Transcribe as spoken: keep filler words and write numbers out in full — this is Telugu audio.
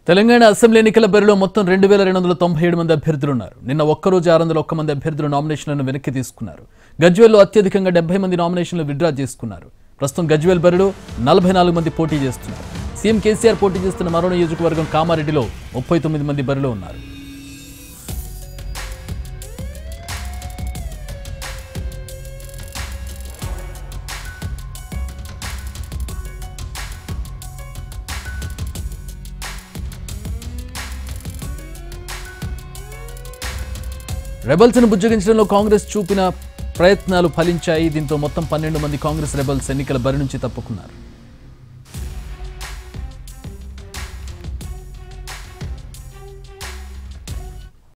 తెలంగాణ అసెంబ్లీ ఎన్నికల బరిలో మొత్తం రెండు వేల రెండు వందల తొంభై ఏడు మంది అభ్యర్థులు ఉన్నారు. నిన్న ఒక్కరోజు ఆరు వందల ఒక్క మంది అభ్యర్థులు నామినేషన్లను వెనక్కి తీసుకున్నారు. గజ్వేల్లో అత్యధికంగా డెబ్బై మంది నామినేషన్లు విత్డ్రా చేసుకున్నారు. ప్రస్తుతం గజ్వేల్ బరిలో నలభై నాలుగు మంది పోటీ చేస్తున్నారు. సీఎం కేసీఆర్ పోటీ చేస్తున్న మరో నియోజకవర్గం కామారెడ్డిలో ముప్పై తొమ్మిది మంది బరిలో ఉన్నారు. రెబల్స్ ను బుజ్జగించడంలో కాంగ్రెస్ చూపిన ప్రయత్నాలు ఫలించాయి. దీంతో మొత్తం పన్నెండు మంది కాంగ్రెస్ రెబల్స్ ఎన్నికల బరి నుంచి తప్పుకున్నారు.